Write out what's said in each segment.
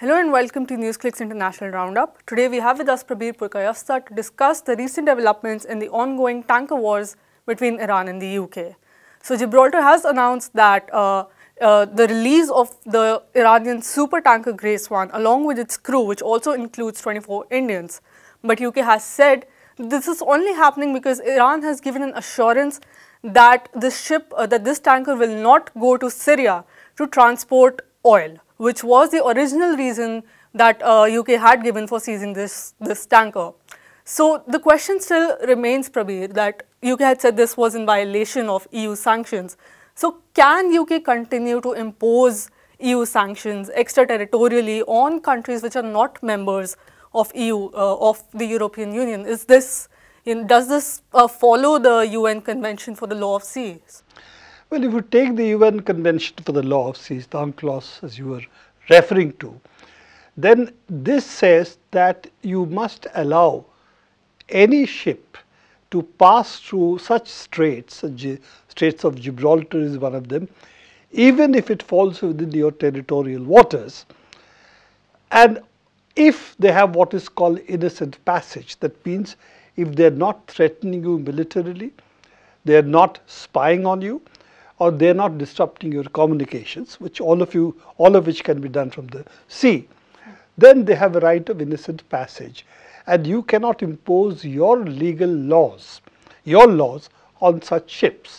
Hello and welcome to Newsclick's International Roundup. Today we have with us Prabir Purkayastha to discuss the recent developments in the ongoing tanker wars between Iran and the UK. So Gibraltar has announced that the release of the Iranian supertanker Grace 1 along with its crew, which also includes 24 Indians. But UK has said this is only happening because Iran has given an assurance that this tanker will not go to Syria to transport oil, which was the original reason that UK had given for seizing this tanker. So the question still remains, Prabir, that UK had said this was in violation of EU sanctions. So can UK continue to impose EU sanctions extraterritorially on countries which are not members of EU, of the European Union? Does this follow the UN Convention for the Law of Seas? Well, if you take the UN Convention for the Law of Seas, the UNCLOS as you were referring to, then this says that you must allow any ship to pass through such straits, Straits of Gibraltar is one of them, even if it falls within your territorial waters, and if they have what is called innocent passage. That means if they are not threatening you militarily, they are not spying on you, or they are not disrupting your communications, which all of which can be done from the sea, then they have a right of innocent passage, and you cannot impose your legal laws, on such ships.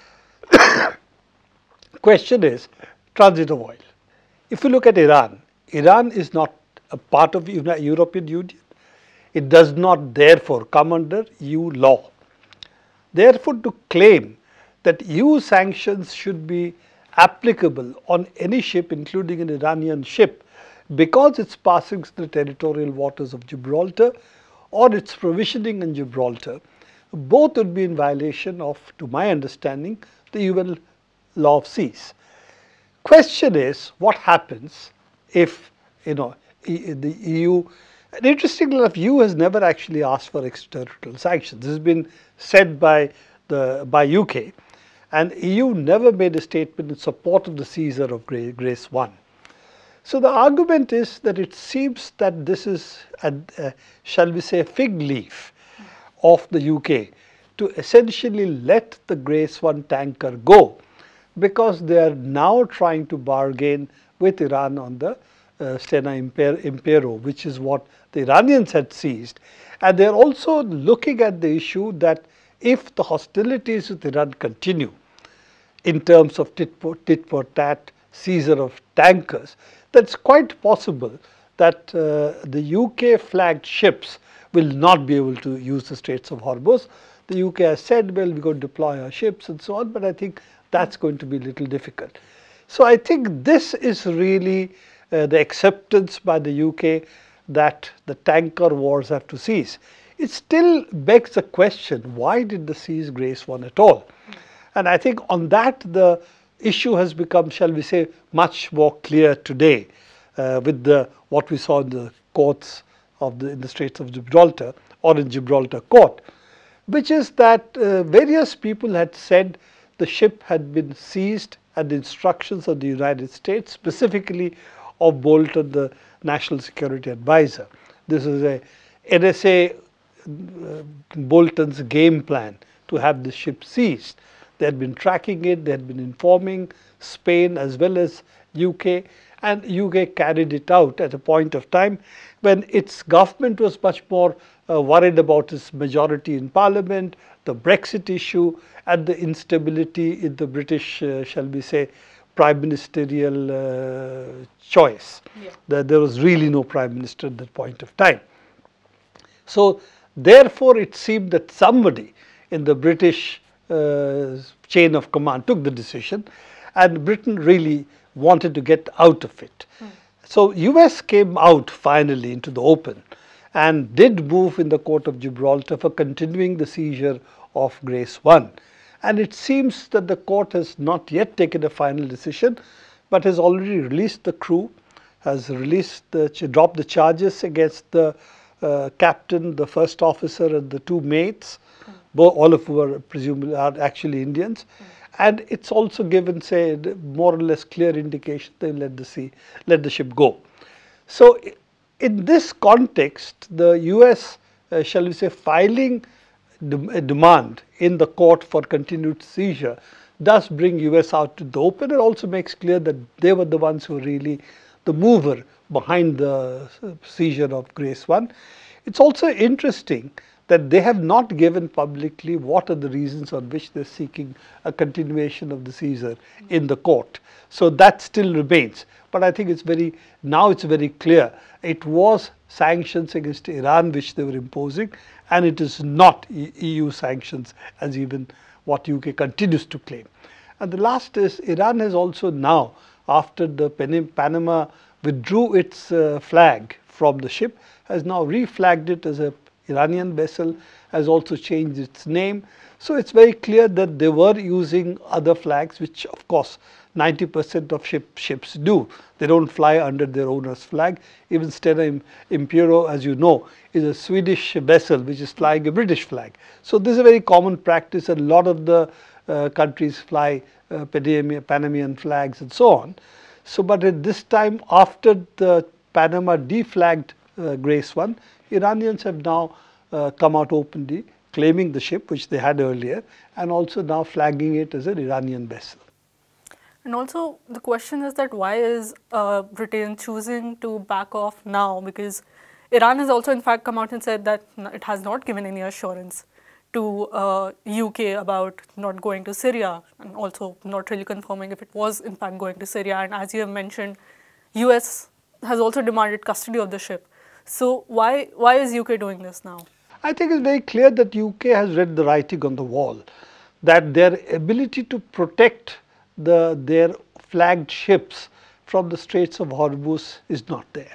Question is transit of oil. If you look at Iran, Iran is not a part of the European Union. It does not therefore come under EU law. Therefore, to claim that EU sanctions should be applicable on any ship, including an Iranian ship, because it's passing through the territorial waters of Gibraltar or it's provisioning in Gibraltar, both would be in violation of, to my understanding, the UN Law of Seas. Question is, what happens if, the EU, and interestingly enough, EU has never actually asked for extraterritorial sanctions. This has been said by UK, and EU never made a statement in support of the seizure of Grace 1. So the argument is that it seems that this is, shall we say, a fig leaf of the UK to essentially let the Grace 1 tanker go, because they are now trying to bargain with Iran on the Stena Impero, which is what the Iranians had seized. And they are also looking at the issue that if the hostilities with Iran continue in terms of tit for tat seizure of tankers, that's quite possible that the UK flagged ships will not be able to use the Straits of Hormuz. The UK has said, well, we're going to deploy our ships and so on, but I think that's going to be a little difficult. So I think this is really the acceptance by the UK that the tanker wars have to cease. It still begs the question, why did they seize Grace 1 at all? And I think on that the issue has become, shall we say, much more clear today with what we saw in the courts in the Straits of Gibraltar or in Gibraltar court, which is that various people had said the ship had been seized at the instructions of the United States, specifically of Bolton, the National Security Advisor. This is a NSA Bolton's game plan to have the ship seized. They had been tracking it, they had been informing Spain as well as UK, and UK carried it out at a point of time when its government was much more worried about its majority in Parliament, the Brexit issue, and the instability in the British, shall we say, prime ministerial choice. Yeah. There was really no prime minister at that point of time. So therefore, it seemed that somebody in the British chain of command took the decision, and Britain really wanted to get out of it. So US came out finally into the open and did move in the Court of Gibraltar for continuing the seizure of Grace 1. And it seems that the court has not yet taken a final decision, but has already released the crew, has dropped the charges against the captain, the first officer, and the two mates, all of whom are presumably are actually Indians. And it's also given, say, more or less clear indication they let the ship go. So, in this context, the US, shall we say, filing a demand in the court for continued seizure does bring US out to the open. It also makes clear that they were the ones who were really the mover behind the seizure of Grace 1. It's also interesting that they have not given publicly what are the reasons on which they're seeking a continuation of the seizure in the court. So that still remains. But I think it's now it's very clear. It was sanctions against Iran which they were imposing, and it is not EU sanctions as even what UK continues to claim. And the last is Iran has also now, after the Panama withdrew its flag from the ship, has now reflagged it as a Iranian vessel, has also changed its name. So it's very clear that they were using other flags, which of course 90% of ships do. They don't fly under their owner's flag. Even Stena Impero, as you know, is a Swedish vessel which is flying a British flag. So this is a very common practice, and a lot of the countries fly Panamanian flags and so on. So, but at this time, after the Panama deflagged Grace 1, Iranians have now come out openly claiming the ship which they had earlier, and also now flagging it as an Iranian vessel. And also the question is that why is Britain choosing to back off now, because Iran has also in fact come out and said that it has not given any assurance to UK about not going to Syria, and also not really confirming if it was in fact going to Syria. And as you have mentioned, US has also demanded custody of the ship. So why is UK doing this now? I think it's very clear that UK has read the writing on the wall, that their ability to protect their flagged ships from the Straits of Hormuz is not there.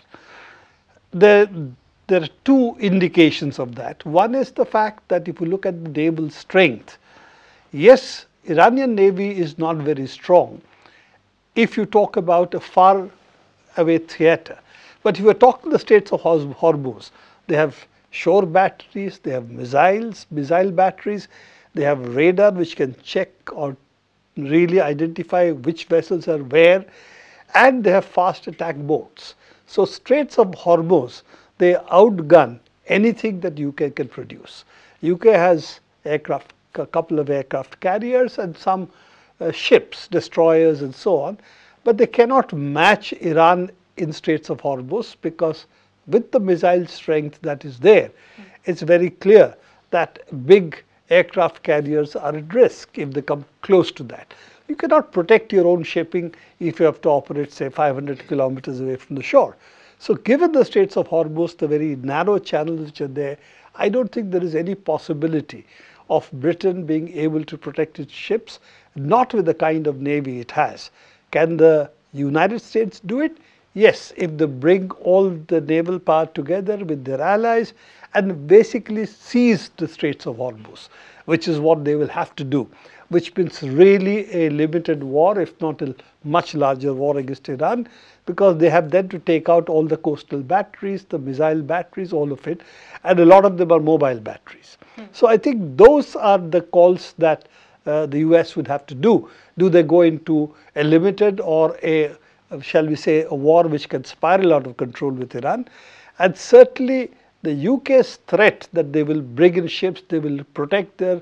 There are two indications of that. One is the fact that if you look at the naval strength, yes, Iranian Navy is not very strong if you talk about a far away theater. But if you are talking the Straits of Hormuz, they have shore batteries, they have missile batteries, they have radar which can check or really identify which vessels are where, and they have fast attack boats. So Straits of Hormuz, they outgun anything that UK can produce. UK has aircraft, a couple of aircraft carriers and some ships, destroyers and so on, but they cannot match Iran in Straits of Hormuz, because with the missile strength that is there, it's very clear that big aircraft carriers are at risk if they come close to that. You cannot protect your own shipping if you have to operate, say, 500 kilometers away from the shore. So given the Straits of Hormuz, the very narrow channels which are there, I don't think there is any possibility of Britain being able to protect its ships, not with the kind of navy it has. Can the United States do it? Yes, if they bring all the naval power together with their allies and basically seize the Straits of Hormuz, which is what they will have to do, which means really a limited war, if not a much larger war against Iran, because they have then to take out all the coastal batteries, the missile batteries, all of it, and a lot of them are mobile batteries. So I think those are the calls that the US would have to do. Do they go into a limited or a, shall we say, a war which can spiral out of control with Iran? And certainly the UK's threat that they will bring in ships, they will protect their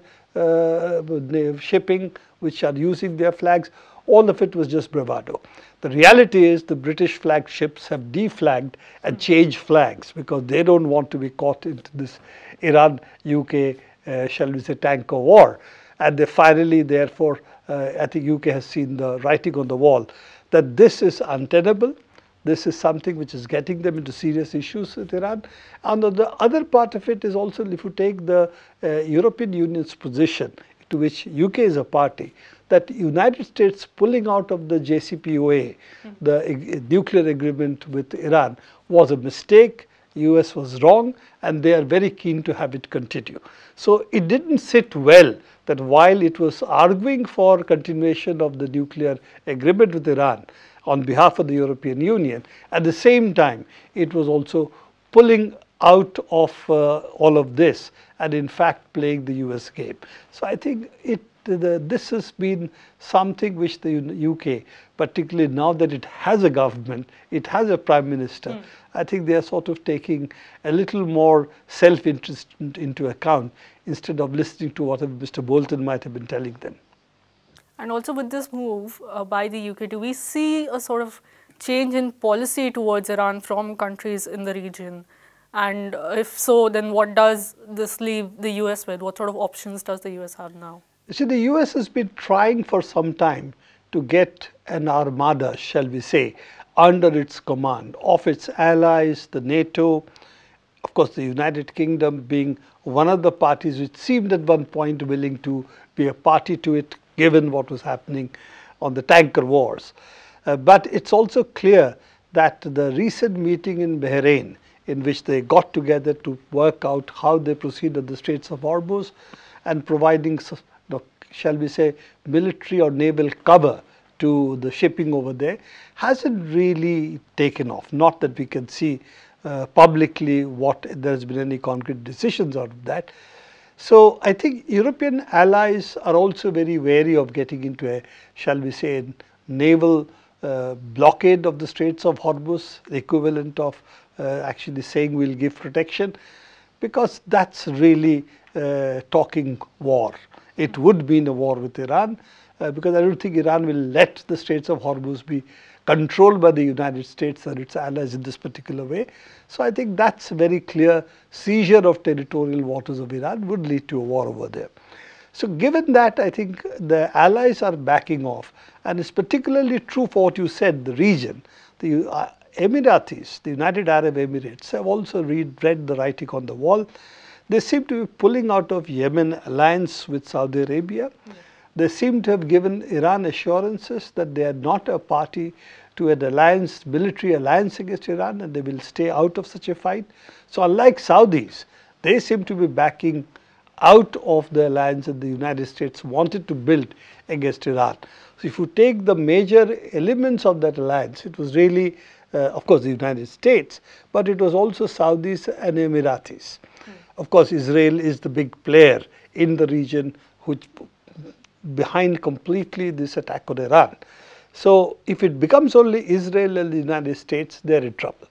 shipping which are using their flags, all of it was just bravado. The reality is the British flagged ships have deflagged and changed flags because they don't want to be caught into this Iran-UK, shall we say, tanker war. And they finally, therefore, I think UK has seen the writing on the wall that this is untenable. This is something which is getting them into serious issues with Iran. And the other part of it is also, if you take the European Union's position, to which UK is a party, that United States pulling out of the JCPOA, the nuclear agreement with Iran, was a mistake. US was wrong, and they are very keen to have it continue. So it didn't sit well that while it was arguing for continuation of the nuclear agreement with Iran on behalf of the European Union, at the same time it was also pulling out of all of this and in fact playing the US game. So I think this has been something which the UK, particularly now that it has a government, it has a Prime Minister, I think they are sort of taking a little more self-interest into account instead of listening to whatever Mr. Bolton might have been telling them. And also with this move by the UK, do we see a sort of change in policy towards Iran from countries in the region? And if so, then what does this leave the US with? What sort of options does the US have now? You see, the US has been trying for some time to get an armada, shall we say, under its command of its allies, the NATO, of course the United Kingdom being one of the parties which seemed at one point willing to be a party to it, given what was happening on the tanker wars. But it's also clear that the recent meeting in Bahrain, in which they got together to work out how they proceed at the Straits of Hormuz and providing, shall we say, military or naval cover to the shipping over there, hasn't really taken off. Not that we can see publicly what there's been any concrete decisions out of that. So I think European allies are also very wary of getting into a, shall we say, a naval blockade of the Straits of Hormuz, the equivalent of actually saying we'll give protection, because that's really talking war. It would mean a war with Iran, because I don't think Iran will let the Straits of Hormuz be controlled by the United States or its allies in this particular way. So I think that's a very clear seizure of territorial waters of Iran would lead to a war over there. So given that, I think the allies are backing off, and it's particularly true for what you said, the region. The Emiratis, the United Arab Emirates, have also read the writing on the wall. They seem to be pulling out of Yemen alliance with Saudi Arabia. They seem to have given Iran assurances that they are not a party to an alliance, military alliance against Iran, and they will stay out of such a fight. So unlike Saudis, they seem to be backing out of the alliance that the United States wanted to build against Iran. So if you take the major elements of that alliance, it was really, of course, the United States, but it was also Saudis and Emiratis. Of course, Israel is the big player in the region, which behind completely this attack on Iran. So if it becomes only Israel and the United States, they are in trouble.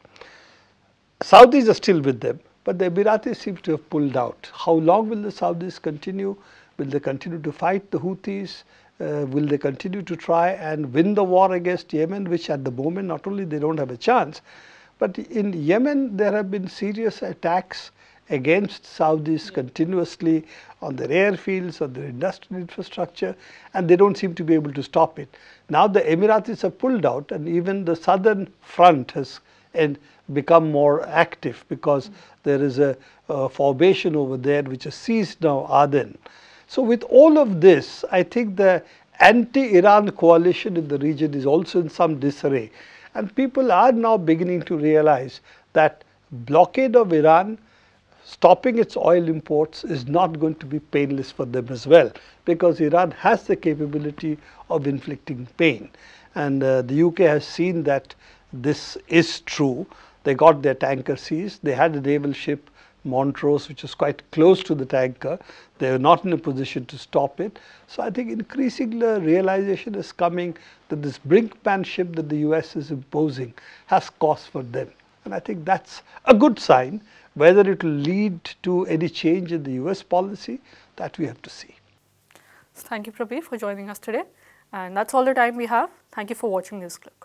Saudis are still with them, but the Emiratis seem to have pulled out. How long will the Saudis continue? Will they continue to fight the Houthis? Will they continue to try and win the war against Yemen, which at the moment not only they don't have a chance, but in Yemen there have been serious attacks against Saudis continuously on their airfields, on their industrial infrastructure, and they don't seem to be able to stop it. Now the Emiratis have pulled out, and even the southern front has become more active, because there is a formation over there which has seized now Aden. So with all of this, I think the anti-Iran coalition in the region is also in some disarray, and people are now beginning to realize that blockade of Iran, stopping its oil imports, is not going to be painless for them as well, because Iran has the capability of inflicting pain. And the UK has seen that this is true. They got their tanker seized. They had a naval ship, Montrose, which was quite close to the tanker. They were not in a position to stop it. So I think increasingly the realization is coming that this brinkmanship that the US is imposing has cost for them. And I think that's a good sign. Whether it will lead to any change in the US policy, that we have to see. Thank you, Prabir, for joining us today. And that's all the time we have. Thank you for watching Newsclick.